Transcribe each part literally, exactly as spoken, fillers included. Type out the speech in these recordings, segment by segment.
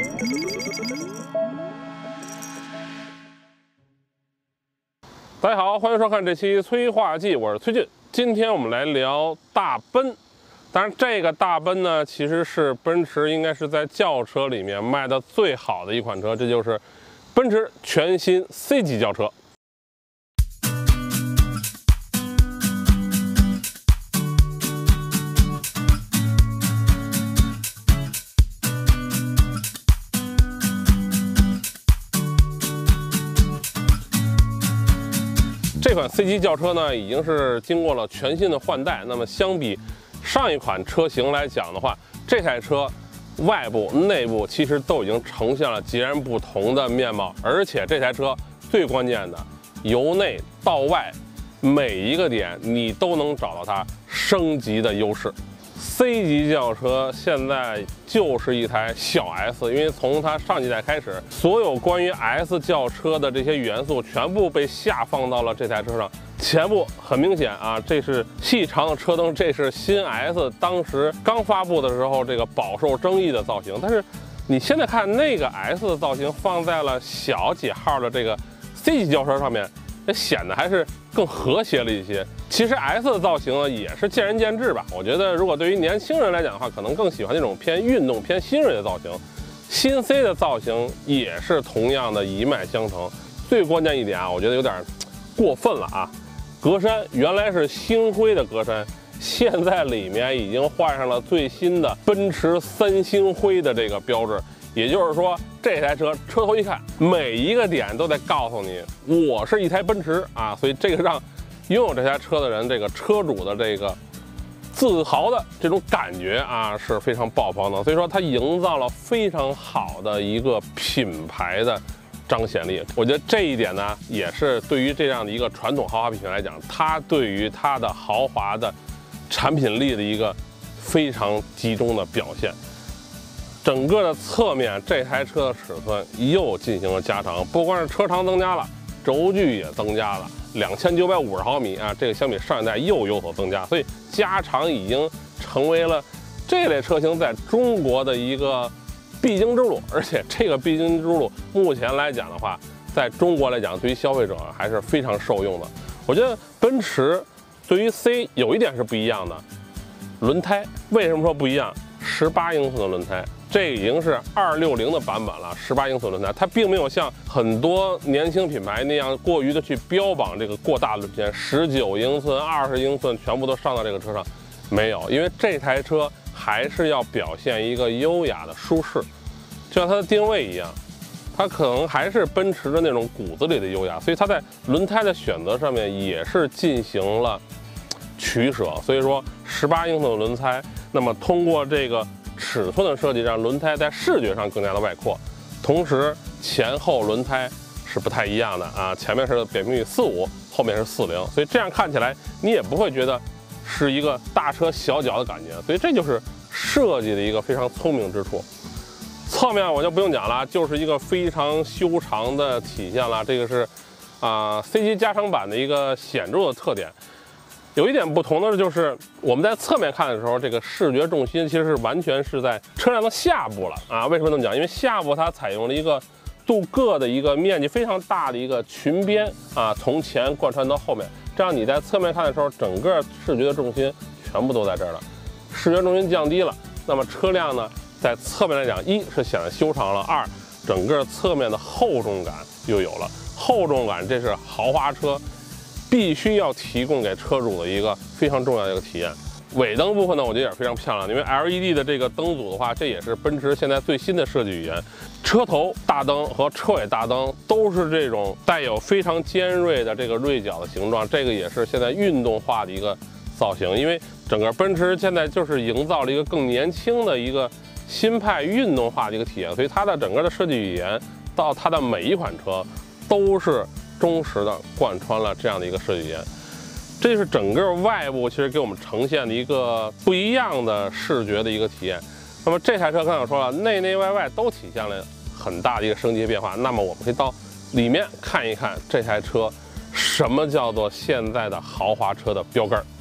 大家好，欢迎收看这期催化剂，我是崔俊。今天我们来聊大奔。当然，这个大奔呢，其实是奔驰应该是在轿车里面卖的最好的一款车，这就是奔驰全新 C 级轿车。这款 C 级轿车呢，已经是经过了全新的换代。那么相比上一款车型来讲的话，这台车外部、内部其实都已经呈现了截然不同的面貌。而且这台车最关键的，由内到外每一个点你都能找到它升级的优势。C 级轿车现在就是一台小 S， 因为从它上几代开始，所有关于 S 轿车的这些元素全部被下放到了这台车上。前部很明显啊，这是细长的车灯，这是新 S 当时刚发布的时候这个饱受争议的造型。但是你现在看那个 S 的造型放在了小几号的这个 C 级轿车上面，也显得还是更和谐了一些。其实 S 的造型呢也是见仁见智吧。我觉得如果对于年轻人来讲的话，可能更喜欢那种偏运动、偏新锐的造型。新 C 的造型也是同样的一脉相承。最关键一点啊，我觉得有点过分了啊。格栅原来是星辉的格栅，现在里面已经换上了最新的奔驰三星辉的这个标志。也就是说，这台车车头一看，每一个点都在告诉你，我是一台奔驰啊！所以这个让拥有这台车的人，这个车主的这个自豪的这种感觉啊，是非常爆棚的。所以说，它营造了非常好的一个品牌的彰显力。我觉得这一点呢，也是对于这样的一个传统豪华品牌来讲，它对于它的豪华的产品力的一个非常集中的表现。整个的侧面，这台车的尺寸又进行了加长，不光是车长增加了，轴距也增加了，两千九百五十毫米啊，这个相比上一代又有所增加，所以加长已经成为了这类车型在中国的一个必经之路。而且这个必经之路，目前来讲的话，在中国来讲，对于消费者还是非常受用的。我觉得奔驰对于 C 有一点是不一样的，轮胎。为什么说不一样？十八英寸的轮胎。这已经是二六零的版本了，十八英寸轮胎，它并没有像很多年轻品牌那样过于的去标榜这个过大轮圈，十九英寸、二十英寸全部都上到这个车上，没有，因为这台车还是要表现一个优雅的舒适，就像它的定位一样，它可能还是奔驰的那种骨子里的优雅，所以它在轮胎的选择上面也是进行了取舍。所以说，十八英寸的轮胎，那么通过这个尺寸的设计，让轮胎在视觉上更加的外扩，同时前后轮胎是不太一样的啊，前面是扁平羽四五，后面是四零，所以这样看起来你也不会觉得是一个大车小脚的感觉，所以这就是设计的一个非常聪明之处。侧面我就不用讲了，就是一个非常修长的体现了，这个是啊、呃、C 级加长版的一个显著的特点。有一点不同的就是，我们在侧面看的时候，这个视觉重心其实是完全是在车辆的下部了啊。为什么这么讲？因为下部它采用了一个镀铬的一个面积非常大的一个裙边啊，从前贯穿到后面，这样你在侧面看的时候，整个视觉的重心全部都在这儿了，视觉重心降低了。那么车辆呢，在侧面来讲，一是显得修长了，二整个侧面的厚重感又有了。厚重感，这是豪华车必须要提供给车主的一个非常重要的一个体验。尾灯部分呢，我觉得也是非常漂亮，因为 L E D 的这个灯组的话，这也是奔驰现在最新的设计语言。车头大灯和车尾大灯都是这种带有非常尖锐的这个锐角的形状，这个也是现在运动化的一个造型。因为整个奔驰现在就是营造了一个更年轻的一个新派运动化的一个体验，所以它的整个的设计语言到它的每一款车都是忠实的贯穿了这样的一个设计语言，这就是整个外部其实给我们呈现的一个不一样的视觉的一个体验。那么这台车刚才我说了，内内外外都体现了很大的一个升级变化。那么我们可以到里面看一看这台车什么叫做现在的豪华车的标杆。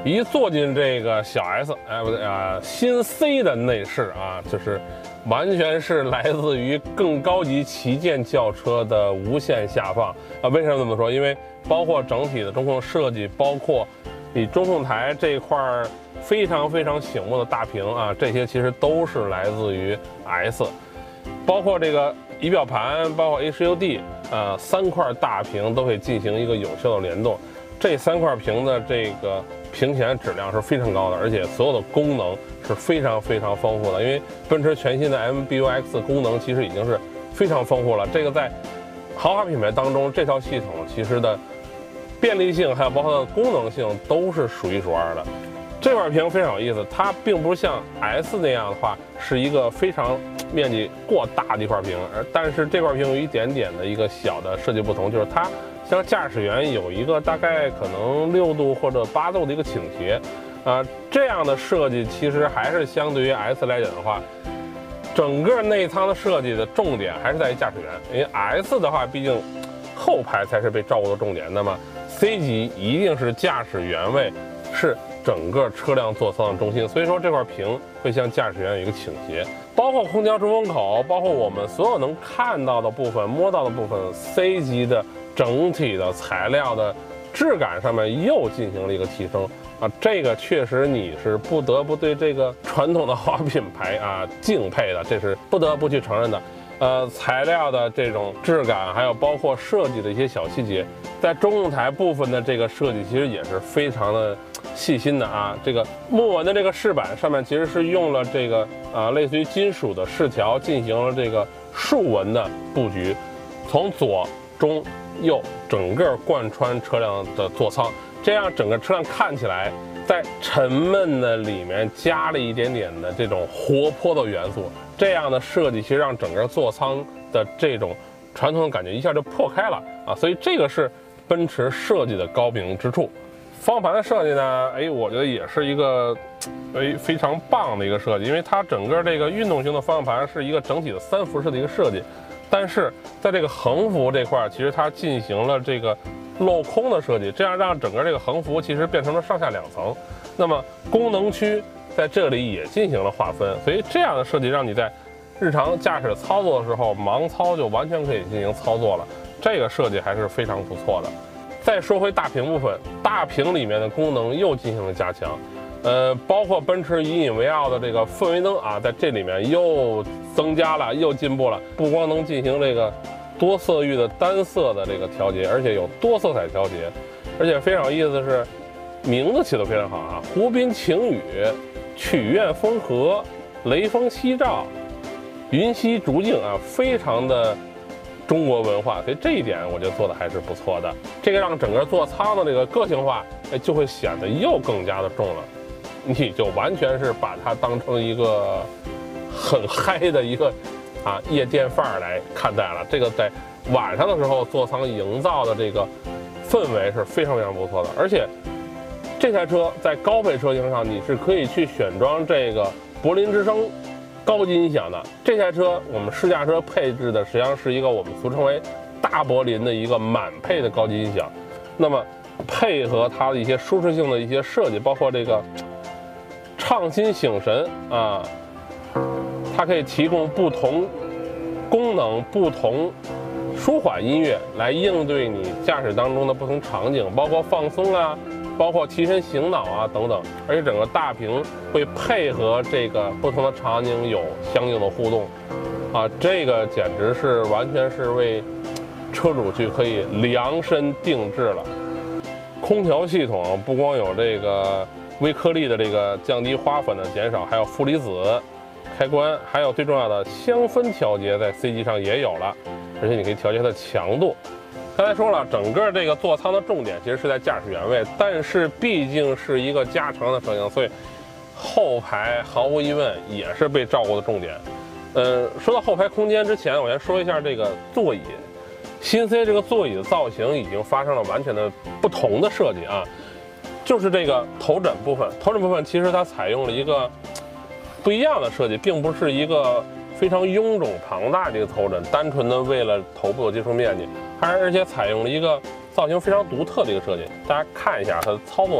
一坐进这个小 S， 哎不对啊，新 C 的内饰啊，就是完全是来自于更高级旗舰轿车的无限下放啊。为什么这么说？因为包括整体的中控设计，包括你中控台这块非常非常醒目的大屏啊，这些其实都是来自于 S， 包括这个仪表盘，包括 H U D， 呃，三块大屏都会进行一个有效的联动。这三块屏的这个屏显质量是非常高的，而且所有的功能是非常非常丰富的。因为奔驰全新的 M B U X 功能其实已经是非常丰富了，这个在豪华品牌当中，这套系统其实的便利性还有包括它的功能性都是数一数二的。这块屏非常有意思，它并不是像 S 那样的话是一个非常面积过大的一块屏，而但是这块屏有一点点的一个小的设计不同，就是它向驾驶员有一个大概可能六度或者八度的一个倾斜，啊、呃，这样的设计其实还是相对于 S 来讲的话，整个内舱的设计的重点还是在于驾驶员，因为 S 的话毕竟后排才是被照顾的重点，那么 C 级一定是驾驶员位是整个车辆座舱的中心，所以说这块屏会向驾驶员有一个倾斜，包括空调出风口，包括我们所有能看到的部分、摸到的部分 ，C 级的整体的材料的质感上面又进行了一个提升啊，这个确实你是不得不对这个传统的豪华品牌啊敬佩的，这是不得不去承认的。呃，材料的这种质感，还有包括设计的一些小细节，在中控台部分的这个设计其实也是非常的细心的啊。这个木纹的这个饰板上面其实是用了这个啊类似于金属的饰条进行了这个竖纹的布局，从左中右整个贯穿车辆的座舱，这样整个车辆看起来在沉闷的里面加了一点点的这种活泼的元素，这样的设计其实让整个座舱的这种传统的感觉一下就破开了啊，所以这个是奔驰设计的高明之处。方向盘的设计呢，哎，我觉得也是一个哎非常棒的一个设计，因为它整个这个运动型的方向盘是一个整体的三辐式的一个设计，但是在这个横幅这块，其实它进行了这个镂空的设计，这样让整个这个横幅其实变成了上下两层。那么功能区在这里也进行了划分，所以这样的设计让你在日常驾驶操作的时候，盲操就完全可以进行操作了。这个设计还是非常不错的。再说回大屏部分，大屏里面的功能又进行了加强，呃，包括奔驰引以为傲的这个氛围灯啊，在这里面又增加了，又进步了，不光能进行这个多色域的单色的这个调节，而且有多色彩调节，而且非常有意思的是，名字起得非常好啊，湖滨晴雨、曲苑风和、雷锋夕照、云溪竹径啊，非常的中国文化，所以这一点我觉得做的还是不错的。这个让整个座舱的这个个性化，哎，就会显得又更加的重了。你就完全是把它当成一个很嗨的一个啊夜店范儿来看待了。这个在晚上的时候座舱营造的这个氛围是非常非常不错的，而且这台车在高配车型上你是可以去选装这个柏林之声高级音响的。这台车我们试驾车配置的实际上是一个我们俗称为大柏林的一个满配的高级音响，那么配合它的一些舒适性的一些设计，包括这个畅心醒神啊，它可以提供不同功能、不同舒缓音乐来应对你驾驶当中的不同场景，包括放松啊，包括提神醒脑啊等等。而且整个大屏会配合这个不同的场景有相应的互动啊，这个简直是完全是为车主去可以量身定制了。空调系统不光有这个微颗粒的这个降低花粉的减少，还有负离子开关，还有最重要的香氛调节在 C 级上也有了，而且你可以调节它的强度。刚才说了，整个这个座舱的重点其实是在驾驶员位，但是毕竟是一个加长的车型，所以后排毫无疑问也是被照顾的重点。呃，说到后排空间之前，我先说一下这个座椅。新 C 这个座椅的造型已经发生了完全的不同的设计啊，就是这个头枕部分，头枕部分其实它采用了一个不一样的设计，并不是一个非常臃肿庞大的一个头枕，单纯的为了头部的接触面积，还而且采用了一个造型非常独特的一个设计。大家看一下它操作的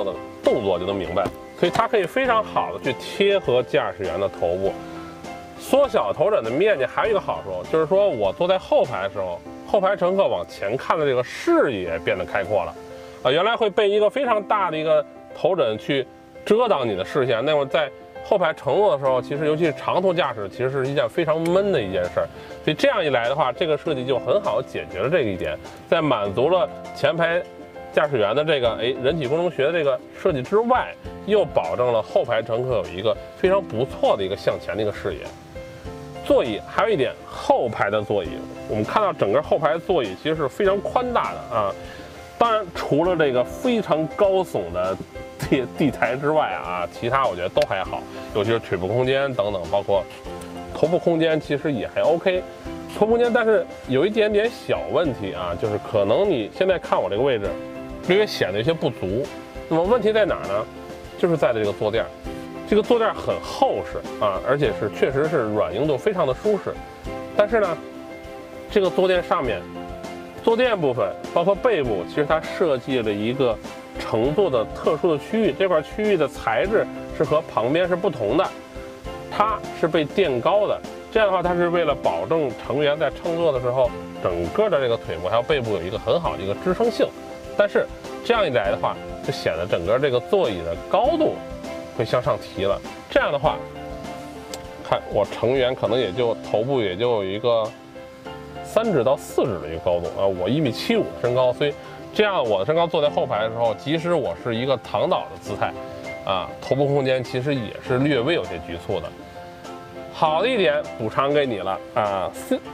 动作就能明白，所以它可以非常好的去贴合驾驶员的头部，缩小头枕的面积。还有一个好处就是说，我坐在后排的时候，后排乘客往前看的这个视野变得开阔了，啊，原来会被一个非常大的一个头枕去遮挡你的视线，那么在后排乘坐的时候，其实尤其是长途驾驶，其实是一件非常闷的一件事儿。所以这样一来的话，这个设计就很好解决了这个一点，在满足了前排驾驶员的这个哎人体工程学的这个设计之外，又保证了后排乘客有一个非常不错的一个向前的一个视野。座椅还有一点，后排的座椅，我们看到整个后排座椅其实是非常宽大的啊。当然，除了这个非常高耸的地地台之外啊，其他我觉得都还好，尤其是腿部空间等等，包括头部空间其实也还 OK。头部空间，但是有一点点小问题啊，就是可能你现在看我这个位置，略微显得有些不足。那么问题在哪儿呢？就是在这个坐垫，这个坐垫很厚实啊，而且是确实是软硬度非常的舒适。但是呢，这个坐垫上面，坐垫部分包括背部，其实它设计了一个乘坐的特殊的区域，这块区域的材质是和旁边是不同的，它是被垫高的。这样的话，它是为了保证成员在乘坐的时候，整个的这个腿部还有背部有一个很好的一个支撑性。但是这样一来的话，就显得整个这个座椅的高度会向上提了。这样的话，看我成员可能也就头部也就有一个三指到四指的一个高度啊，我一米七五的身高，所以这样我的身高坐在后排的时候，即使我是一个躺倒的姿态，啊，头部空间其实也是略微有些局促的。好的一点补偿给你了啊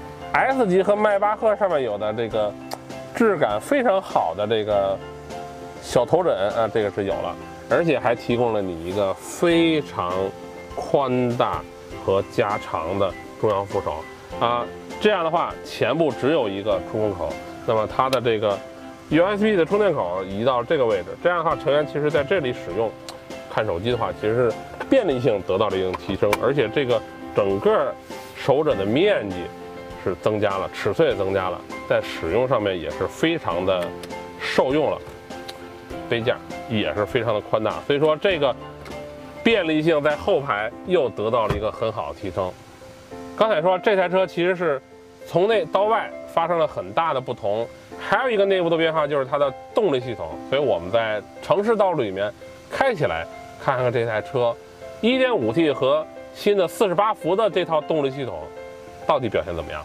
，S 级和迈巴赫上面有的这个质感非常好的这个小头枕啊，这个是有了，而且还提供了你一个非常宽大和加长的中央扶手啊。这样的话，前部只有一个出风口，那么它的这个 U S B 的充电口移到这个位置，这样的话，成员其实在这里使用看手机的话，其实是便利性得到了一定提升，而且这个整个手枕的面积是增加了，尺寸也增加了，在使用上面也是非常的受用了，杯架也是非常的宽大，所以说这个便利性在后排又得到了一个很好的提升。刚才说这台车其实是从内到外发生了很大的不同，还有一个内部的变化就是它的动力系统。所以我们在城市道路里面开起来，看看这台车 一点五 T 和新的四十八伏的这套动力系统到底表现怎么样？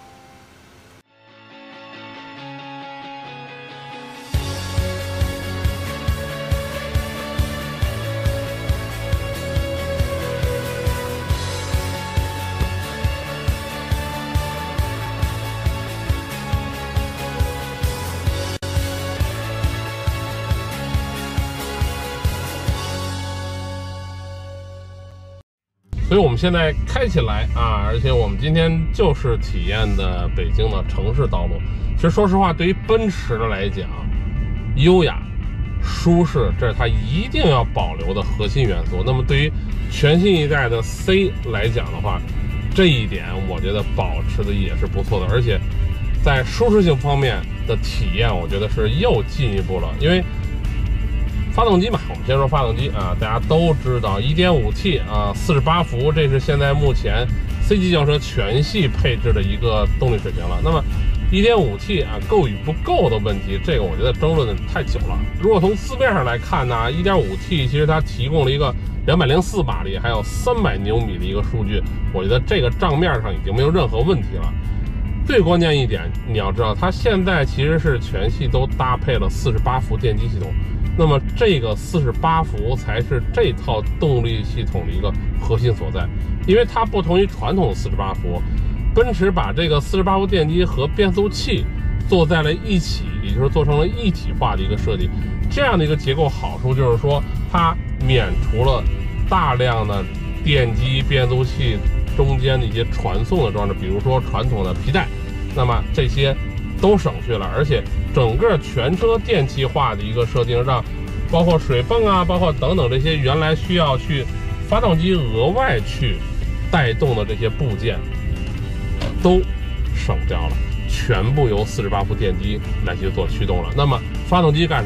所以我们现在开起来啊，而且我们今天就是体验的北京的城市道路。其实说实话，对于奔驰的来讲，优雅、舒适，这是它一定要保留的核心元素。那么对于全新一代的 C 来讲的话，这一点我觉得保持的也是不错的，而且在舒适性方面的体验，我觉得是又进一步了，因为发动机嘛，我们先说发动机啊，大家都知道 一点五 T 啊，四十八伏，这是现在目前 C 级轿车全系配置的一个动力水平了。那么 一点五 T 啊，够与不够的问题，这个我觉得争论的太久了。如果从字面上来看呢 ，一点五 T 其实它提供了一个两百零四马力，还有三百牛米的一个数据，我觉得这个账面上已经没有任何问题了。最关键一点，你要知道，它现在其实是全系都搭配了四十八伏电机系统。那么这个四十八伏才是这套动力系统的一个核心所在，因为它不同于传统的四十八伏，奔驰把这个四十八伏电机和变速器做在了一起，也就是做成了一体化的一个设计。这样的一个结构好处就是说，它免除了大量的电机、变速器中间的一些传送的装置，比如说传统的皮带，那么这些都省去了，而且整个全车电气化的一个设定，让包括水泵啊，包括等等这些原来需要去发动机额外去带动的这些部件都省掉了，全部由四十八伏电机来去做驱动了。那么发动机干什么？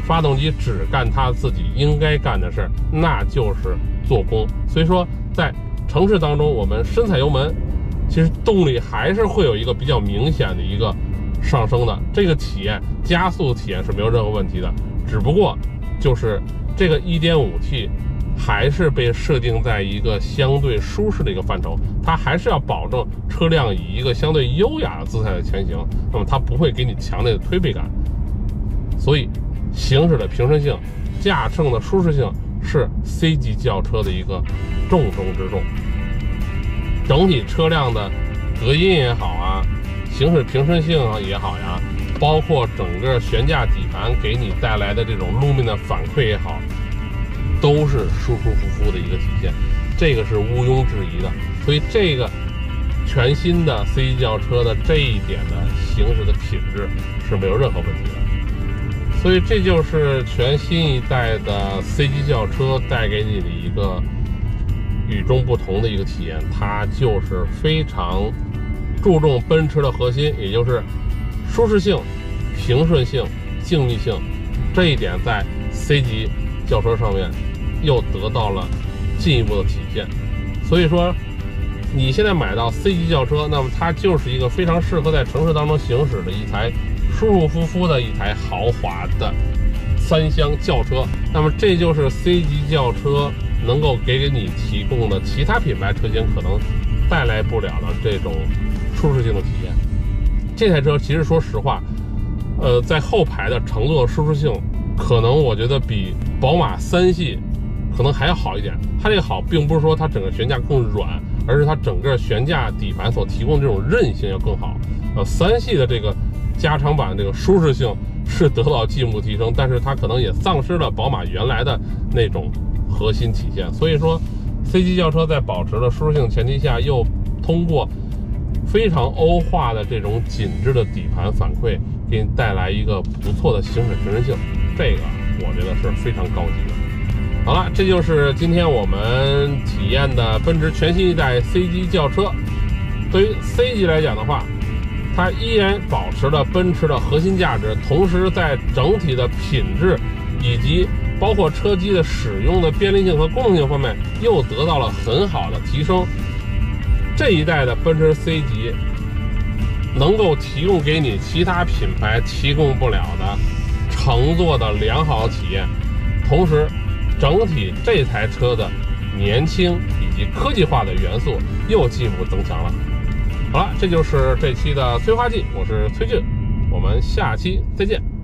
发动机只干它自己应该干的事儿，那就是做工。所以说，在城市当中，我们深踩油门，其实动力还是会有一个比较明显的一个上升的，这个体验加速体验是没有任何问题的。只不过就是这个 一点五 T 还是被设定在一个相对舒适的一个范畴，它还是要保证车辆以一个相对优雅的姿态的前行，那么它不会给你强烈的推背感。所以行驶的平顺性、驾乘的舒适性是 C 级轿车的一个重中之重。整体车辆的隔音也好啊，行驶平顺性也好呀，包括整个悬架底盘给你带来的这种路面的反馈也好，都是舒舒服服的一个体现，这个是毋庸置疑的。所以这个全新的 C 级轿车的这一点的行驶的品质是没有任何问题的。所以这就是全新一代的 C 级轿车带给你的一个与众不同的一个体验，它就是非常注重奔驰的核心，也就是舒适性、平顺性、静谧性，这一点在 C 级轿车上面又得到了进一步的体现。所以说你现在买到 C 级轿车，那么它就是一个非常适合在城市当中行驶的一台舒舒服服的一台豪华的三厢轿车。那么这就是 C 级轿车能够给你提供的其他品牌车型可能带来不了的这种舒适性的体验。这台车其实说实话，呃，在后排的乘坐舒适性，可能我觉得比宝马三系可能还要好一点。它这个好，并不是说它整个悬架更软，而是它整个悬架底盘所提供的这种韧性要更好。呃，三系的这个加长版这个舒适性是得到进一步提升，但是它可能也丧失了宝马原来的那种核心体现。所以说 C 级轿车在保持了舒适性前提下，又通过非常欧化的这种紧致的底盘反馈，给你带来一个不错的行驶平顺性，这个我觉得是非常高级的。好了，这就是今天我们体验的奔驰全新一代 C 级轿车。对于 C 级来讲的话，它依然保持了奔驰的核心价值，同时在整体的品质以及包括车机的使用的便利性和功能性方面又得到了很好的提升。这一代的奔驰 C 级能够提供给你其他品牌提供不了的乘坐的良好体验，同时整体这台车的年轻以及科技化的元素又进一步增强了。好了，这就是这期的催化剂，我是崔俊，我们下期再见。